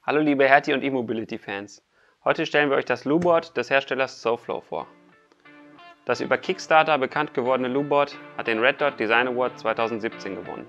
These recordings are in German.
Hallo liebe Hertie und E-Mobility-Fans. Heute stellen wir euch das Luboard des Herstellers SoFlo vor. Das über Kickstarter bekannt gewordene Luboard hat den Red Dot Design Award 2017 gewonnen.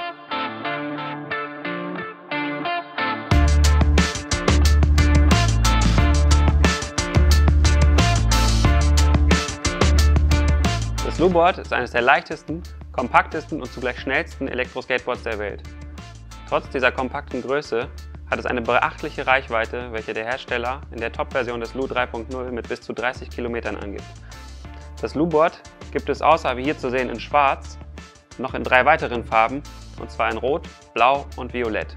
Das Luboard ist eines der leichtesten, kompaktesten und zugleich schnellsten Elektroskateboards der Welt. Trotz dieser kompakten Größe hat es eine beachtliche Reichweite, welche der Hersteller in der Top-Version des Lu 3.0 mit bis zu 30 Kilometern angibt. Das Luboard gibt es außer wie hier zu sehen in Schwarz noch in 3 weiteren Farben, und zwar in Rot, Blau und Violett.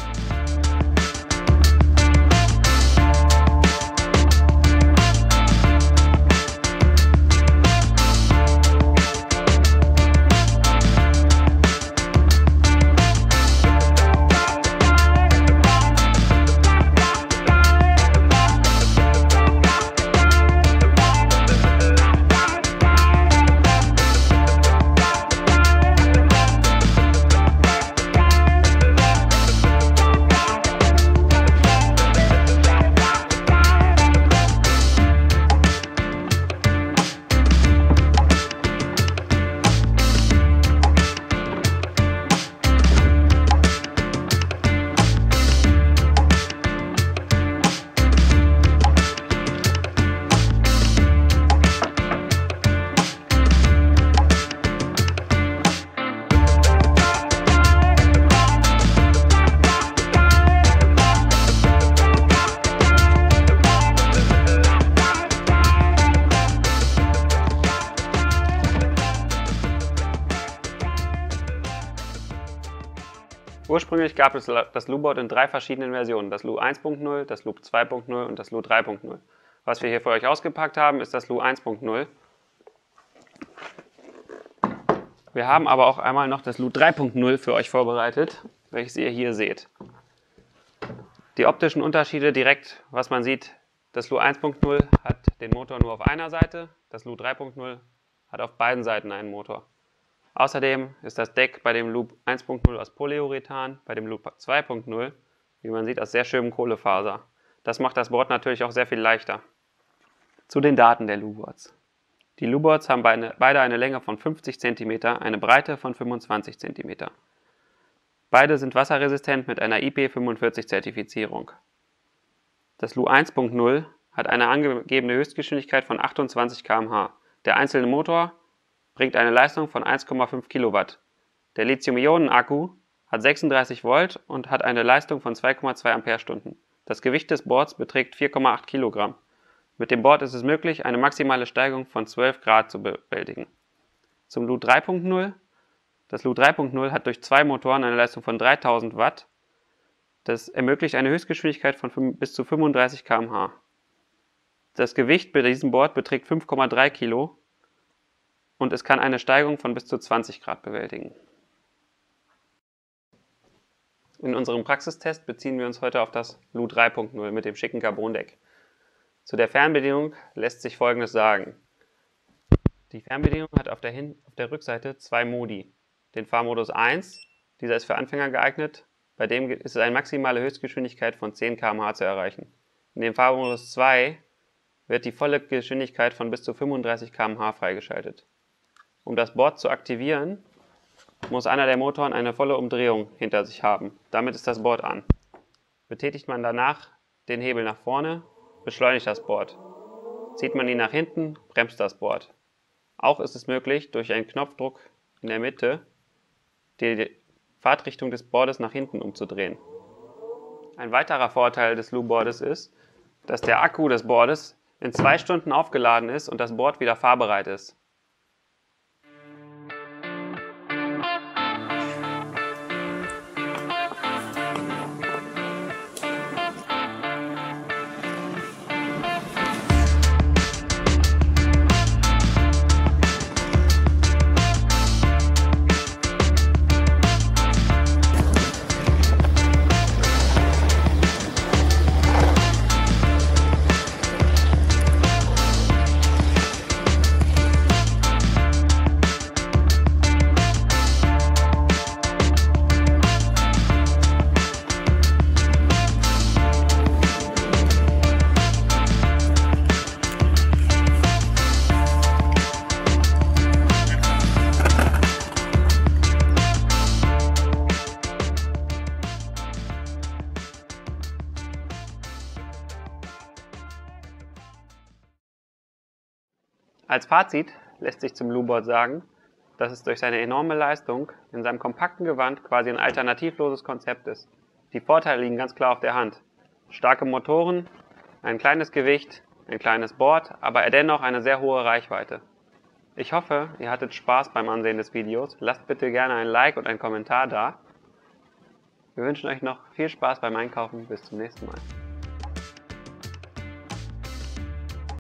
Ursprünglich gab es das Luboard in 3 verschiedenen Versionen, das Lu 1.0, das Lu 2.0 und das Lu 3.0. Was wir hier für euch ausgepackt haben, ist das Lu 1.0. Wir haben aber auch einmal noch das Lu 3.0 für euch vorbereitet, welches ihr hier seht. Die optischen Unterschiede direkt, was man sieht, das Lu 1.0 hat den Motor nur auf einer Seite, das Lu 3.0 hat auf beiden Seiten einen Motor. Außerdem ist das Deck bei dem Lu 1.0 aus Polyurethan, bei dem Lu 2.0, wie man sieht, aus sehr schönem Kohlefaser. Das macht das Board natürlich auch sehr viel leichter. Zu den Daten der Luboards. Die Luboards haben beide eine Länge von 50 cm, eine Breite von 25 cm. Beide sind wasserresistent mit einer IP45-Zertifizierung. Das Lu 1.0 hat eine angegebene Höchstgeschwindigkeit von 28 km/h. Der einzelne Motor bringt eine Leistung von 1,5 Kilowatt. Der Lithium-Ionen-Akku hat 36 Volt und hat eine Leistung von 2,2 Ampere-Stunden. Das Gewicht des Boards beträgt 4,8 Kilogramm. Mit dem Board ist es möglich, eine maximale Steigung von 12 Grad zu bewältigen. Zum Lu 3.0. Das Lu 3.0 hat durch 2 Motoren eine Leistung von 3000 Watt. Das ermöglicht eine Höchstgeschwindigkeit von bis zu 35 km/h. Das Gewicht bei diesem Board beträgt 5,3 Kilo. Und es kann eine Steigung von bis zu 20 Grad bewältigen. In unserem Praxistest beziehen wir uns heute auf das Lu 3.0 mit dem schicken Carbondeck. Zu der Fernbedienung lässt sich Folgendes sagen. Die Fernbedienung hat auf der Rückseite 2 Modi. Den Fahrmodus 1, dieser ist für Anfänger geeignet, bei dem ist es eine maximale Höchstgeschwindigkeit von 10 km/h zu erreichen. In dem Fahrmodus 2 wird die volle Geschwindigkeit von bis zu 35 km/h freigeschaltet. Um das Board zu aktivieren, muss einer der Motoren eine volle Umdrehung hinter sich haben. Damit ist das Board an. Betätigt man danach den Hebel nach vorne, beschleunigt das Board. Zieht man ihn nach hinten, bremst das Board. Auch ist es möglich, durch einen Knopfdruck in der Mitte die Fahrtrichtung des Boardes nach hinten umzudrehen. Ein weiterer Vorteil des Luboardes ist, dass der Akku des Boardes in 2 Stunden aufgeladen ist und das Board wieder fahrbereit ist. Als Fazit lässt sich zum Blueboard sagen, dass es durch seine enorme Leistung in seinem kompakten Gewand quasi ein alternativloses Konzept ist. Die Vorteile liegen ganz klar auf der Hand. Starke Motoren, ein kleines Gewicht, ein kleines Board, aber dennoch eine sehr hohe Reichweite. Ich hoffe, ihr hattet Spaß beim Ansehen des Videos. Lasst bitte gerne ein Like und einen Kommentar da. Wir wünschen euch noch viel Spaß beim Einkaufen. Bis zum nächsten Mal.